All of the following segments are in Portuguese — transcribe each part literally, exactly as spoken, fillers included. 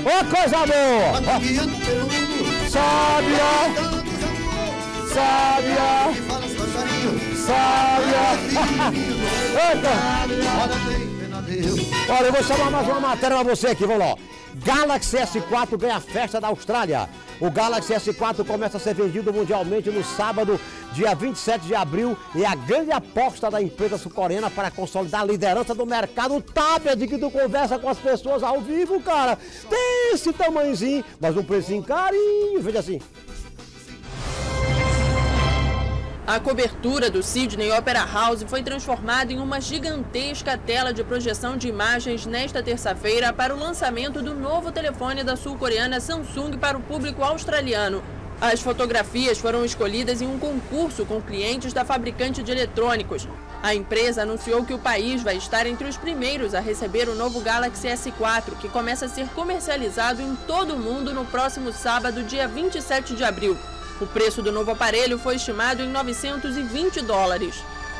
Ô, coisa boa! Sábia! Sábia! Sábia! Olha, eu vou chamar mais uma matéria pra você aqui, vamos lá. Galaxy S quatro ganha a festa da Austrália. O Galaxy S quatro começa a ser vendido mundialmente no sábado, dia vinte e sete de abril, e a grande aposta da empresa sul-coreana para consolidar a liderança do mercado tablet, que tu conversa com as pessoas ao vivo, cara. Tem esse tamanhozinho, mas um precinho carinho, veja assim. A cobertura do Sydney Opera House foi transformada em uma gigantesca tela de projeção de imagens nesta terça-feira para o lançamento do novo telefone da sul-coreana Samsung para o público australiano. As fotografias foram escolhidas em um concurso com clientes da fabricante de eletrônicos. A empresa anunciou que o país vai estar entre os primeiros a receber o novo Galaxy S quatro, que começa a ser comercializado em todo o mundo no próximo sábado, dia vinte e sete de abril. O preço do novo aparelho foi estimado em novecentos e vinte dólares.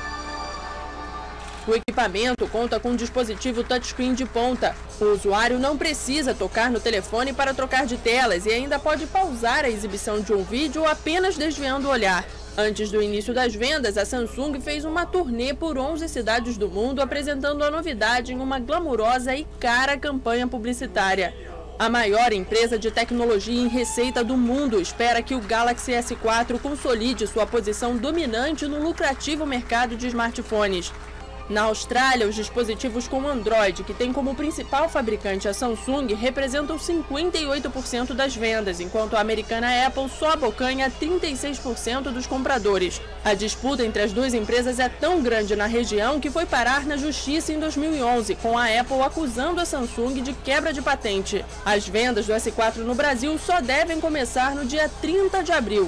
O equipamento conta com um dispositivo touchscreen de ponta. O usuário não precisa tocar no telefone para trocar de telas e ainda pode pausar a exibição de um vídeo apenas desviando o olhar. Antes do início das vendas, a Samsung fez uma turnê por onze cidades do mundo, apresentando a novidade em uma glamurosa e cara campanha publicitária. A maior empresa de tecnologia em receita do mundo espera que o Galaxy S quatro consolide sua posição dominante no lucrativo mercado de smartphones. Na Austrália, os dispositivos com Android, que tem como principal fabricante a Samsung, representam cinquenta e oito por cento das vendas, enquanto a americana Apple só abocanha trinta e seis por cento dos compradores. A disputa entre as duas empresas é tão grande na região que foi parar na justiça em dois mil e onze, com a Apple acusando a Samsung de quebra de patente. As vendas do S quatro no Brasil só devem começar no dia trinta de abril.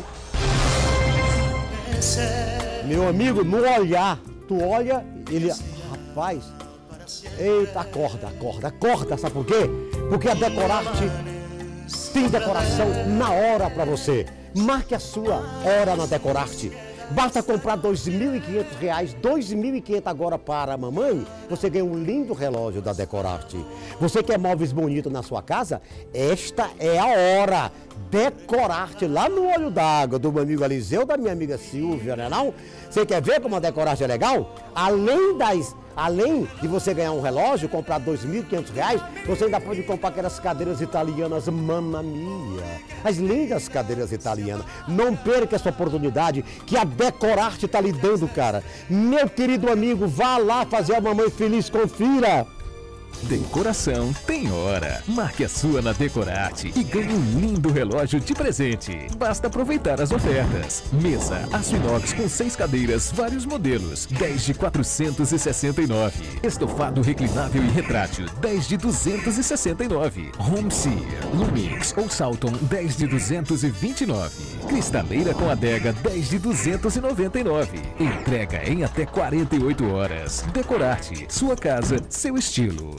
Meu amigo, no olhar, tu olha, ele, rapaz, eita, acorda, acorda, acorda, sabe por quê? Porque a Decorarte tem decoração na hora para você. Marque a sua hora na Decorarte. Basta comprar dois mil e quinhentos reais, dois mil e quinhentos agora para a mamãe, você ganha um lindo relógio da Decorarte. Você quer móveis bonitos na sua casa? Esta é a hora. Decorarte lá no Olho d'Água do meu amigo Eliseu, da minha amiga Silvia, né não? Você quer ver como a Decorarte é legal? Além das... Além de você ganhar um relógio, comprar dois mil e quinhentos reais, você ainda pode comprar aquelas cadeiras italianas Mamma Mia. As lindas cadeiras italianas. Não perca essa oportunidade que a Decorarte está lhe dando, cara. Meu querido amigo, vá lá fazer a mamãe feliz, confira. Decoração tem hora. Marque a sua na Decorarte e ganhe um lindo relógio de presente. Basta aproveitar as ofertas. Mesa aço inox com seis cadeiras, vários modelos, dez de quatrocentos e sessenta e nove. Estofado reclinável e retrátil, dez de duzentos e sessenta e nove. Home Sear, Lumix ou Salton, dez de duzentos e vinte e nove. Cristaleira com adega, dez de duzentos e noventa e nove. Entrega em até quarenta e oito horas. Decorarte, sua casa, seu estilo.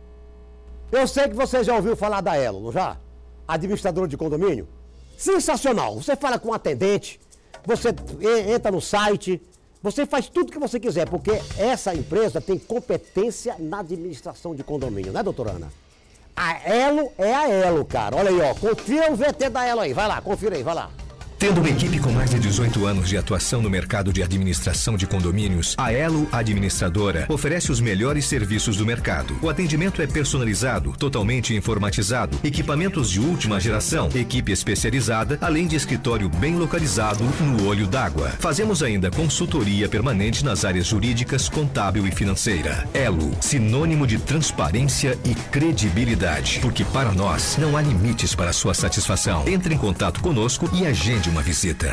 Eu sei que você já ouviu falar da Elo, não já? Administradora de condomínio. Sensacional! Você fala com o atendente, você entra no site, você faz tudo o que você quiser, porque essa empresa tem competência na administração de condomínio, né, doutora Ana? A Elo é a Elo, cara. Olha aí, ó. Confira o V T da Elo aí. Vai lá, confira aí, vai lá. Tendo uma equipe com mais de dezoito anos de atuação no mercado de administração de condomínios, a Elo Administradora oferece os melhores serviços do mercado. O atendimento é personalizado, totalmente informatizado, equipamentos de última geração, equipe especializada, além de escritório bem localizado no Olho d'Água. Fazemos ainda consultoria permanente nas áreas jurídicas, contábil e financeira. Elo, sinônimo de transparência e credibilidade, porque para nós não há limites para a sua satisfação. Entre em contato conosco e agende uma visita.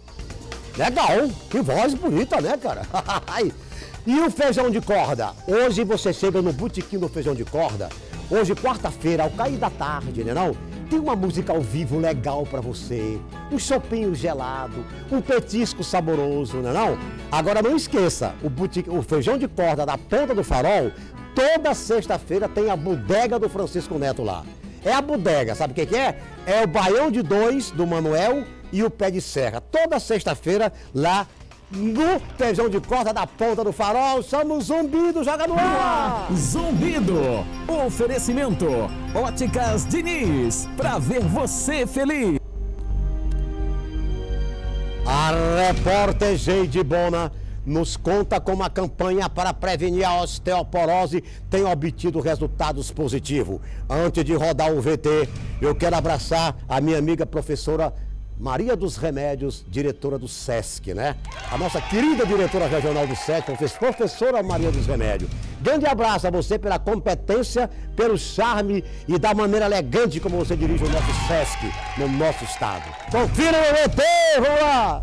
Legal, que voz bonita, né, cara? E o feijão de corda? Hoje você chega no botequim do feijão de corda, hoje quarta-feira, ao cair da tarde, né não? Tem uma música ao vivo legal pra você, um chopinho gelado, um petisco saboroso, né não? Agora não esqueça, o, botequim, o feijão de corda da Ponta do Farol, toda sexta-feira tem a bodega do Francisco Neto lá. É a bodega, sabe o que que é? É o Baião de Dois, do Manuel, e o Pé de Serra. Toda sexta-feira lá no feijão de corda da ponta do farol. Somos Zumbido, joga no ar! Zumbido, oferecimento Óticas Diniz, pra ver você feliz. A repórter Geide Bona nos conta como a campanha para prevenir a osteoporose tem obtido resultados positivos. Antes de rodar o V T, eu quero abraçar a minha amiga professora Maria dos Remédios, diretora do SESC, né? A nossa querida diretora regional do SESC, professora Maria dos Remédios. Grande abraço a você pela competência, pelo charme e da maneira elegante como você dirige o nosso SESC no nosso estado. Confira o V T, vamos lá!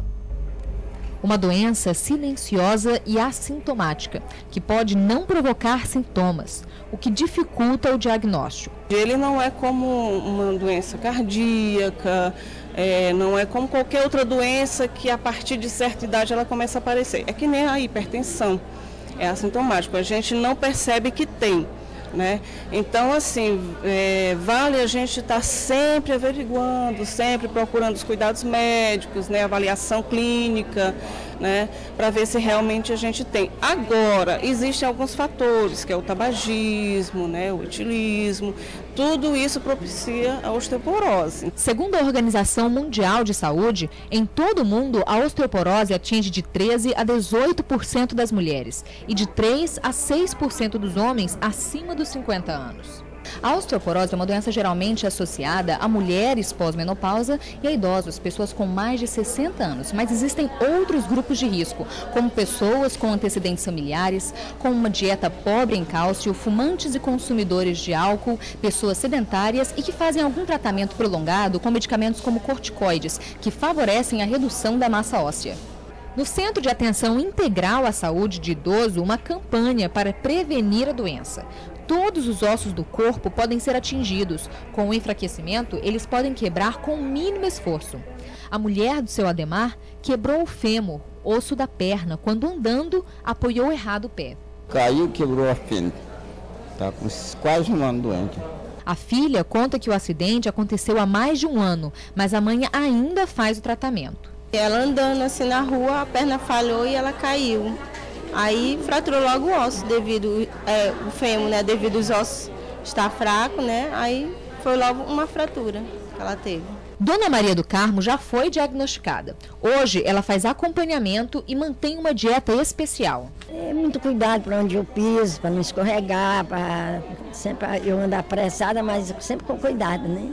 Uma doença silenciosa e assintomática, que pode não provocar sintomas, o que dificulta o diagnóstico. Ele não é como uma doença cardíaca, é, não é como qualquer outra doença que a partir de certa idade ela começa a aparecer. É que nem a hipertensão, é assintomático, a gente não percebe que tem. Né? Então, assim, é, vale a gente estar tá sempre averiguando, sempre procurando os cuidados médicos, né? Avaliação clínica, né? Para ver se realmente a gente tem. Agora, existem alguns fatores, que é o tabagismo, né? O etilismo, tudo isso propicia a osteoporose. Segundo a Organização Mundial de Saúde, em todo o mundo, a osteoporose atinge de treze a dezoito por cento das mulheres e de três a seis por cento dos homens acima dos cinquenta anos. A osteoporose é uma doença geralmente associada a mulheres pós-menopausa e a idosos, pessoas com mais de sessenta anos, mas existem outros grupos de risco, como pessoas com antecedentes familiares, com uma dieta pobre em cálcio, fumantes e consumidores de álcool, pessoas sedentárias e que fazem algum tratamento prolongado com medicamentos como corticoides, que favorecem a redução da massa óssea. No Centro de Atenção Integral à Saúde de Idoso, uma campanha para prevenir a doença. Todos os ossos do corpo podem ser atingidos. Com o enfraquecimento, eles podem quebrar com o mínimo esforço. A mulher do seu Ademar quebrou o fêmur, osso da perna, quando andando apoiou errado o pé. Caiu e quebrou a perna. Está com quase um ano doente. A filha conta que o acidente aconteceu há mais de um ano, mas a mãe ainda faz o tratamento. Ela andando assim na rua, a perna falhou e ela caiu. Aí fraturou logo o osso, devido é, o fêmur, né, devido os ossos estar fraco, né? Aí foi logo uma fratura que ela teve. Dona Maria do Carmo já foi diagnosticada. Hoje ela faz acompanhamento e mantém uma dieta especial. É muito cuidado para onde eu piso, para não escorregar, para sempre eu andar apressada, mas sempre com cuidado, né?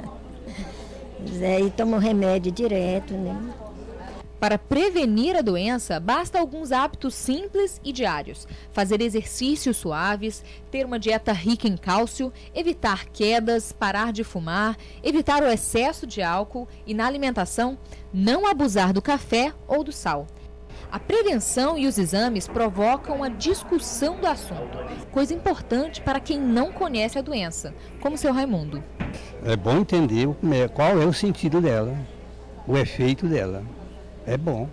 É, e tomo remédio direto, né? Para prevenir a doença, basta alguns hábitos simples e diários. Fazer exercícios suaves, ter uma dieta rica em cálcio, evitar quedas, parar de fumar, evitar o excesso de álcool e, na alimentação, não abusar do café ou do sal. A prevenção e os exames provocam a discussão do assunto, coisa importante para quem não conhece a doença, como o seu Raimundo. É bom entender qual é o sentido dela, o efeito dela. É bom.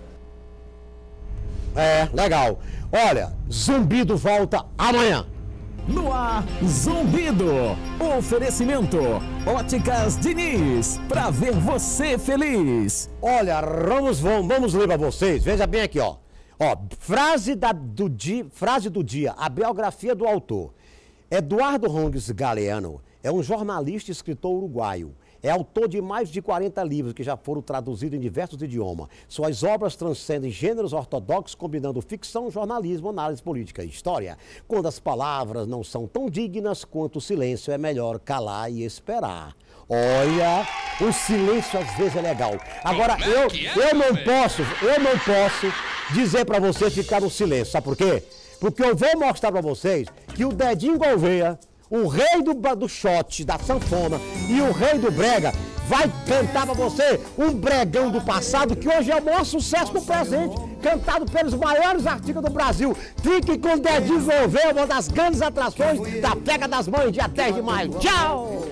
É, legal. Olha, Zumbido volta amanhã. No ar, Zumbido. Oferecimento Óticas Diniz, pra ver você feliz. Olha, vamos, vamos, vamos ler para vocês. Veja bem aqui, ó. Ó, frase, da, do dia, frase do dia, a biografia do autor. Eduardo Rongues Galeano é um jornalista e escritor uruguaio. É autor de mais de quarenta livros que já foram traduzidos em diversos idiomas. Suas obras transcendem gêneros ortodoxos, combinando ficção, jornalismo, análise política e história. Quando as palavras não são tão dignas quanto o silêncio, é melhor calar e esperar. Olha, o silêncio às vezes é legal. Agora, eu, eu não posso, eu não posso dizer para você ficar no silêncio. Sabe por quê? Porque eu vou mostrar para vocês que o Dedinho Gouveia, o rei do, do shot, da sanfona e o rei do brega, vai cantar pra você um bregão do passado que hoje é o maior sucesso do presente, cantado pelos maiores artistas do Brasil. Fique com o Dedinho Gouveia, uma das grandes atrações da Pega das Mães, dia dez de maio. Tchau!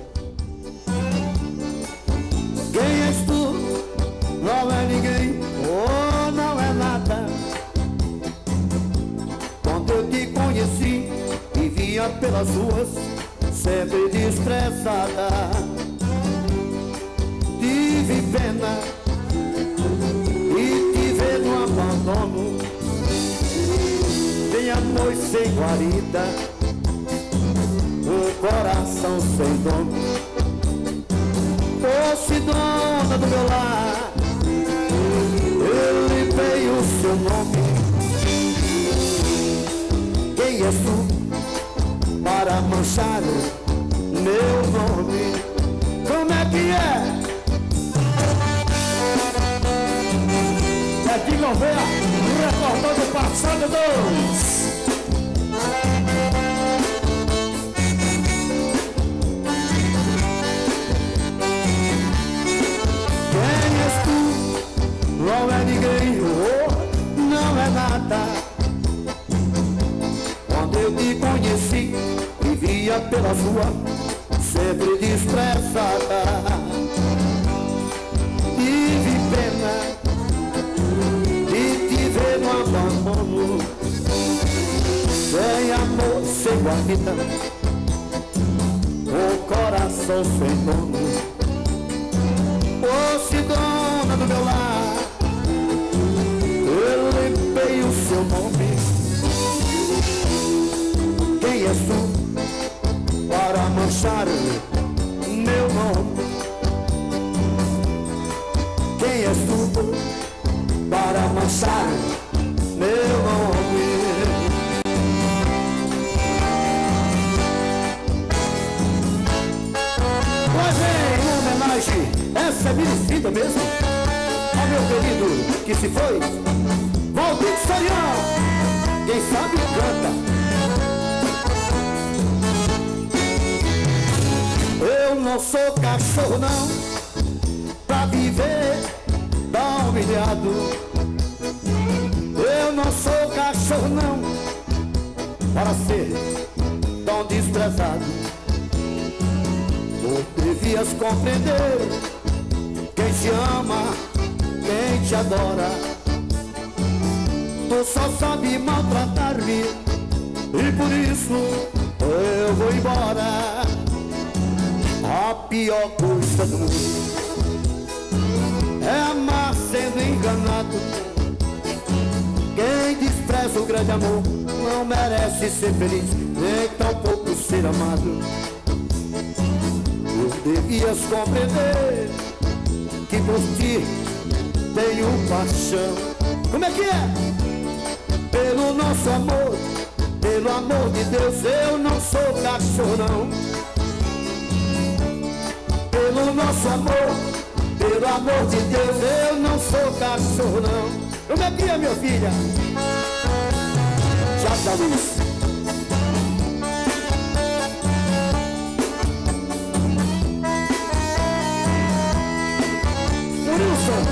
Quem és tu? Não é ninguém, ou oh, não é nada. Quando eu te conheci, vivia pelas ruas, sempre destressada. Tive pena e tive viver no abandono. Tem amor sem guarida, o coração sem dono. Fosse dona do meu lar, eu limpei o seu nome. Quem és tu para manchar meu nome? Como é que é? É de Gouveia, recordando o passado dois. Quem és tu? Não é ninguém, oh, não é nada. Quando eu te conheci, vivia pela rua, sempre desprezada. Tive pena de te ver no abandono, sem amor, sem guarida, o coração sem dono. Fosse dona do meu lar, eu limpei o seu nome. Quem és tu para manchar meu nome? Quem és tu para manchar meu nome? Mas em homenagem, essa é merecida mesmo, ao meu querido que se foi, Valdir Soriano. Quem sabe canta. Eu não sou cachorro não, pra viver tão humilhado. Eu não sou cachorro não, para ser tão desprezado. Tu devias compreender, quem te ama, quem te adora. Tu só sabe maltratar-me, e por isso eu vou embora. A pior coisa do mundo é amar sendo enganado. Quem despreza o grande amor não merece ser feliz, nem tampouco ser amado. Tu devias compreender que por ti tenho paixão. Como é que é? Pelo nosso amor, pelo amor de Deus, eu não sou cachorro não. Pelo nosso amor, pelo amor de Deus, eu não sou cachorro não. Como é que é, minha filha? Já da luz. Wilson.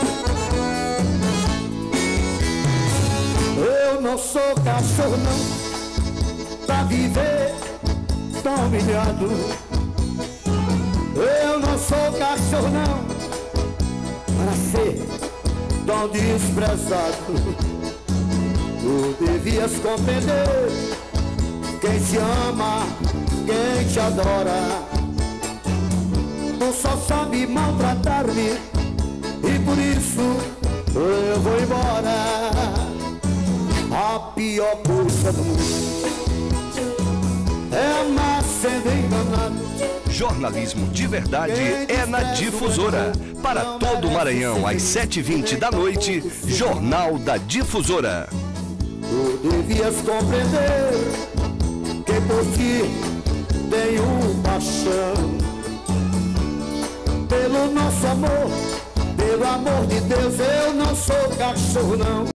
Eu não sou cachorro não, pra viver tão humilhado. Eu não sou cachorro não, para ser tão desprezado. Tu devias compreender, quem te ama, quem te adora. Tu só sabe maltratar-me, e por isso eu vou embora. A pior coisa do mundo é amar sendo enganado. Jornalismo de verdade é na Difusora. Para todo o Maranhão, às sete e vinte da noite, Jornal da Difusora. Tu devias compreender que por ti tenho paixão. Pelo nosso amor, pelo amor de Deus, eu não sou cachorro não.